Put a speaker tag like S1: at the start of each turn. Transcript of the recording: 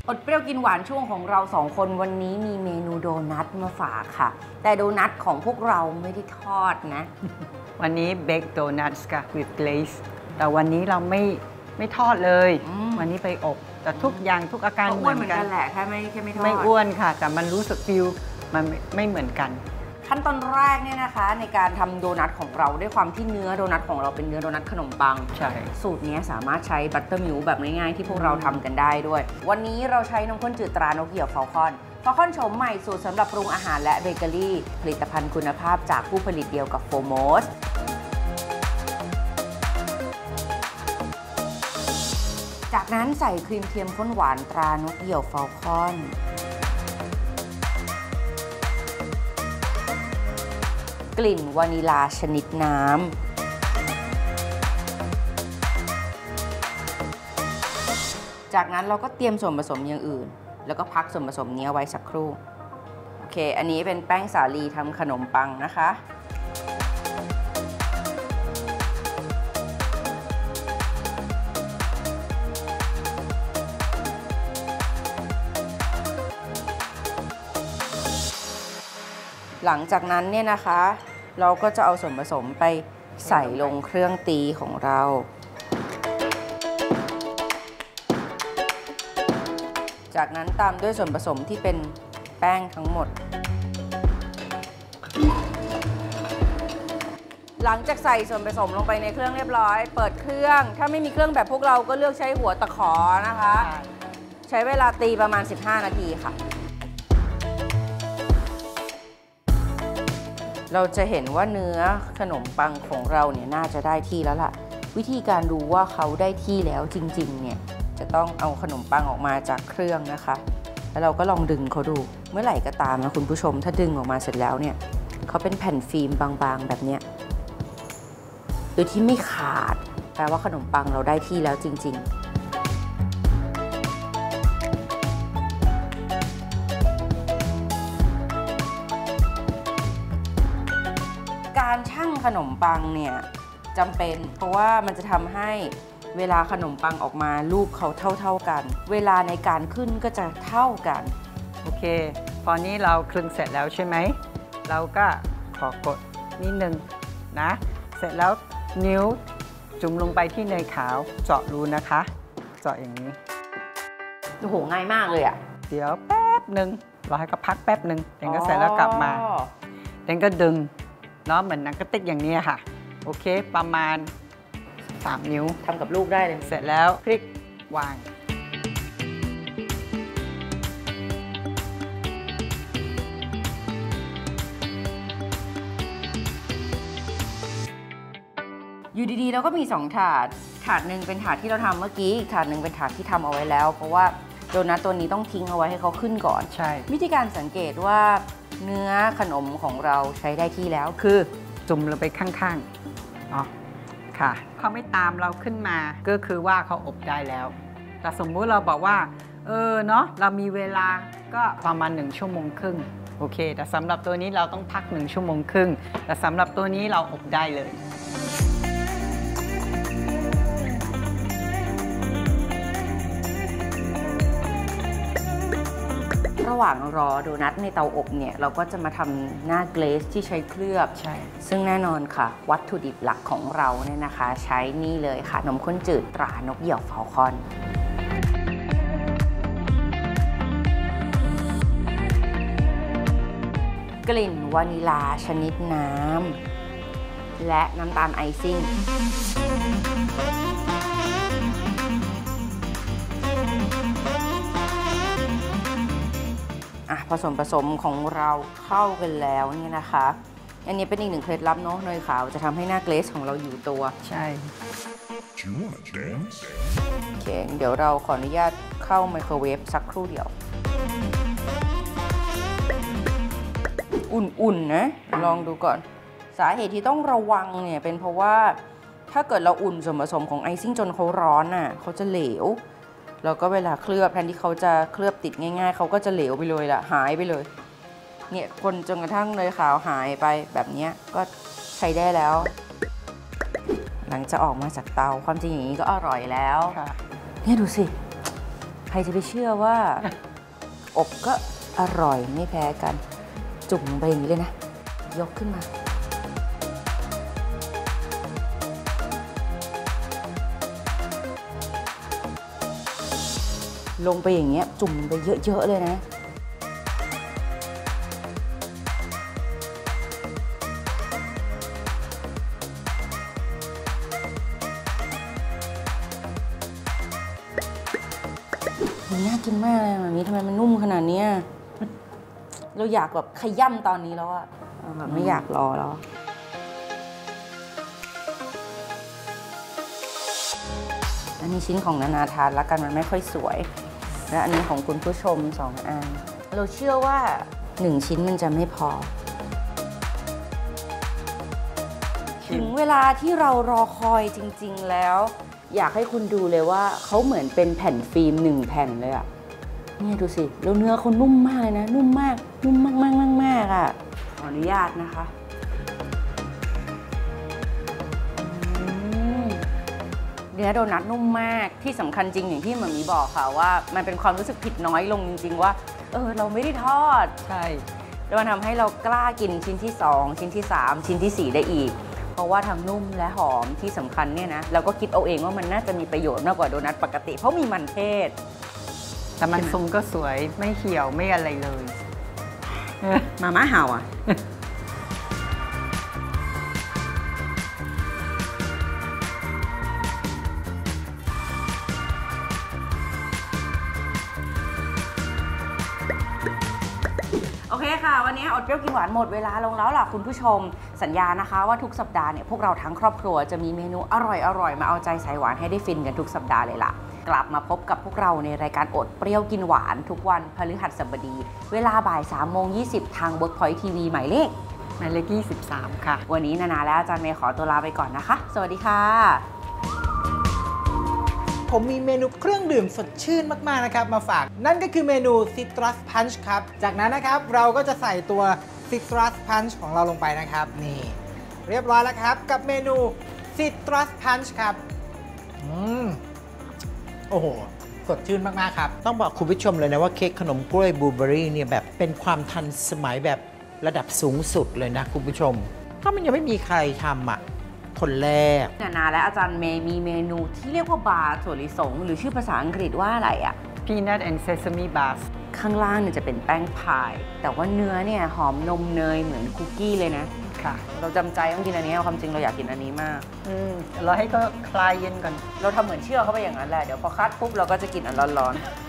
S1: อดเปรี้ยวกินหวานช่วงของเราสองคนวันนี้มีเมนูโดนัทมาฝากค่ะแต่โดนัทของพวกเราไม่ได้ทอดนะ
S2: วันนี้เบคโดนัทกับ with glaze แต่วันนี้เราไม่ทอดเลย วันนี้ไปอบแต่ทุกอย่างทุกอาการเหมือนกัน
S1: แหละแค่ไม่ทอด
S2: ไม่อ้วนค่ะแต่มันรู้สึกฟิลมันไม่เหมือนกัน
S1: ขั้นตอนแรกเนี่ยนะคะในการทำโดนัทของเราด้วยความที่เนื้อโดนัทของเราเป็นเนื้อโดนัทขนมปัง
S2: ใช่
S1: สูตรนี้สามารถใช้บัตเตอร์มิลค์แบบง่ายๆที่พวกเราทำกันได้ด้วยวันนี้เราใช้นมข้นจืดตรานกเหยี่ยวฟอลคอนโฉมใหม่สูตรสำหรับปรุงอาหารและเบเกอรี่ผลิตภัณฑ์คุณภาพจากผู้ผลิตเดียวกับโฟโมสจากนั้นใส่ครีมเทียมข้นหวานตรานกเหยี่ยวฟอลคอนกลิ่นวานิลาชนิดน้ำจากนั้นเราก็เตรียมส่วนผสมอย่างอื่นแล้วก็พักส่วนผสมนี้ไว้สักครู่โอเคอันนี้เป็นแป้งสาลีทำขนมปังนะคะหลังจากนั้นเนี่ยนะคะเราก็จะเอาส่วนผสมไปใส่ลงเครื่องตีของเราจากนั้นตามด้วยส่วนผสมที่เป็นแป้งทั้งหมดหลังจากใส่ส่วนผสมลงไปในเครื่องเรียบร้อยเปิดเครื่องถ้าไม่มีเครื่องแบบพวกเราก็เลือกใช้หัวตะขอนะคะใช้เวลาตีประมาณ15 นาทีค่ะเราจะเห็นว่าเนื้อขนมปังของเราเนี่ยน่าจะได้ที่แล้วล่ะวิธีการดูว่าเขาได้ที่แล้วจริงๆเนี่ยจะต้องเอาขนมปังออกมาจากเครื่องนะคะแล้วเราก็ลองดึงเขาดูเมื่อไหร่ก็ตามนะคุณผู้ชมถ้าดึงออกมาเสร็จแล้วเนี่ยเขาเป็นแผ่นฟิล์มบางๆแบบเนี้ยโดยที่ไม่ขาดแปลว่าขนมปังเราได้ที่แล้วจริงๆการชั่งขนมปังเนี่ยจำเป็นเพราะว่ามันจะทำให้เวลาขนมปังออกมารูปเขาเท่ากันเวลาในการขึ้นก็จะเท่ากัน
S2: โอเคพอนี้เราคลึงเสร็จแล้วใช่ไหมเราก็ขอกดนิดนึงนะเสร็จแล้วนิ้วจุ่มลงไปที่เนยขาวเจาะรูนะคะเจาะอย่างนี้
S1: โอ้โหง่ายมากเลยอ่ะ
S2: เดี๋ยวแป๊บหนึ่งเราให้ก็พักแป๊บหนึ่งเดี๋ยวก็เสร็จแล้วกลับมาเดี๋ยวก็ดึงเนาะเหมือนหนังกระติกอย่างนี้ค่ะโอเคประมาณ3 นิ้ว
S1: ทำกับลูกได้เลย
S2: เสร็จแล้วพลิกวาง
S1: อยู่ดีๆเราก็มี2 ถาดหนึ่งเป็นถาดที่เราทำเมื่อกี้อีกถาดหนึ่งเป็นถาดที่ทำเอาไว้แล้วเพราะว่าโดนัทตัวนี้ต้องทิ้งเอาไว้ให้เขาขึ้นก่อน
S2: ใช่
S1: วิธีการสังเกตว่าเนื้อขนมของเราใช้ได้ที่แล้ว
S2: คือจุ่มลงไปข้างๆอ๋อค่ะเขาไม่ตามเราขึ้นมาก็คือว่าเขาอบได้แล้วแต่สมมุติเราบอกว่าเนาะเรามีเวลาก็ประมาณ1 ชั่วโมงครึ่งโอเคแต่สำหรับตัวนี้เราต้องพัก1 ชั่วโมงครึ่งแต่สำหรับตัวนี้เราอบได้เลย
S1: ระหว่างรอโดนัทในเตาอบเนี่ยเราก็จะมาทำหน้าเกรซที่ใช้เคลือบ
S2: ใช่
S1: ซึ่งแน่นอนค่ะวัตถุดิบหลักของเราเนี่ยนะคะใช้นี่เลยค่ะนมข้นจืดตรานกเหยี่ยวฟอลคอนกลิ่นวานิลาชนิดน้ำและน้ำตาลไอซิ่งผสมของเราเข้ากันแล้วเนี่ยนะคะอันนี้เป็นอีก1 เคล็ดลับเนาะเนยขาวจะทำให้หน้าเกรซของเราอยู่ตัว
S2: ใช่
S1: โอเคเดี๋ยวเราขออนุญาตเข้าไมโครเวฟสักครู่เดียวอุ่นๆนะลองดูก่อนสาเหตุที่ต้องระวังเนี่ยเป็นเพราะว่าถ้าเกิดเราอุ่นส่วนผสมของไอซิ่งจนเขาร้อนน่ะเขาจะเหลวแล้วก็เวลาเคลือบแทนที่เขาจะเคลือบติดง่ายๆเขาก็จะเหลวไปเลยล่ะหายไปเลยเนี่ยคนจนกระทั่งเนยขาวหายไปแบบนี้ก็ใช้ได้แล้วหลังจะออกมาจากเตาความจริงอย่างนี้ก็อร่อยแล้วเนี่ยดูสิใครจะไปเชื่อว่า อบก็อร่อยไม่แพ้กัน จุ่มลงไปอย่างนี้เลยนะ ยกขึ้นมา ลงไปอย่างเงี้ยจุ่มไปเยอะๆเลยนะ มันน่ากินมากเลยแบบนี้ทำไมมันนุ่มขนาดนี้ เราอยากแบบขย่ำตอนนี้แล้วอะแบบไม่อยากรอแล้ว อันนี้ชิ้นของนานาทานแล้วกันมันไม่ค่อยสวย และอันนี้ของคุณผู้ชม2 อัน เราเชื่อว่า1 ชิ้นมันจะไม่พอ ถึงเวลาที่เรารอคอยจริงๆแล้ว อยากให้คุณดูเลยว่าเขาเหมือนเป็นแผ่นฟิล์ม1 แผ่นเลยอะเนี่ยดูสิแล้วเนื้อเขานุ่มมากเลยนะ นุ่มมาก นุ่มมากๆอะขออนุญาตนะคะเนื้อโดนัทนุ่มมากที่สำคัญจริงอย่างที่หมอมีบอกค่ะว่ามันเป็นความรู้สึกผิดน้อยลงจริงๆว่าเราไม่ได้ทอด
S2: ใช่
S1: แล้วมันทำให้เรากล้ากินชิ้นที่2ชิ้นที่3ชิ้นที่4ได้อีกเพราะว่าทั้งนุ่มและหอมที่สำคัญเนี่ยนะเราก็คิดเอาเองว่ามันน่าจะมีประโยชน์มากกว่าโดนัทปกติเพราะมีมันเทศ
S2: แต่มันทรงก็สวยไม่เหี่ยวไม่อะไรเลย
S1: มาม่าเห่าอ่ะ โอเคค่ะวันนี้อดเปรี้ยวกินหวานหมดเวลาลงแล้วล่ะคุณผู้ชมสัญญานะคะว่าทุกสัปดาห์เนี่ยพวกเราทั้งครอบครัวจะมีเมนูอร่อยๆมาเอาใจสายหวานให้ได้ฟินกันทุกสัปดาห์เลยล่ะกลับมาพบกับพวกเราในรายการอดเปรี้ยวกินหวานทุกวันพฤหัสบดีเวลาบ่าย 3:20 ทาง Workpoint TV หมายเลข
S2: 23 ค่ะ
S1: วันนี้นานาและอาจารย์เมย์ขอตัวลาไปก่อนนะคะ สวัสดีค่ะ
S3: ผมมีเมนูเครื่องดื่มสดชื่นมากๆนะครับมาฝากนั่นก็คือเมนู Citrus Punch ครับจากนั้นนะครับเราก็จะใส่ตัว Citrus Punch ของเราลงไปนะครับนี่เรียบร้อยแล้วครับกับเมนู Citrus Punch ครับโอ้โหสดชื่นมากๆครับต้องบอกคุณผู้ชมเลยนะว่าเค้กขนมกล้วยบลูเบอรี่เนี่ยแบบเป็นความทันสมัยแบบระดับสูงสุดเลยนะคุณผู้ชมเพราะมันยังไม่มีใครทำอ่ะคนแรก
S1: นานาและอาจารย์เมย์มีเมนูที่เรียกว่าบาร์ถั่วลิสงหรือชื่อภาษาอังกฤษว่าอะไรอะ
S2: Peanut and Sesame Bars
S1: ข้างล่างเนี่ยจะเป็นแป้งพายแต่ว่าเนื้อเนี่ยหอมนมเนยเหมือนคุกกี้เลยนะ
S2: ค่ะ
S1: เราจำใจต้องกินอันนี้ความจริงเราอยากกินอันนี้มาก
S2: เราให้ก็คลายเย็นก่อน
S1: เราทำเหมือนเชื่อเขาไปอย่างนั้นแหละเดี๋ยวพอคัดปุ๊บเราก็จะกินอันร้อนๆ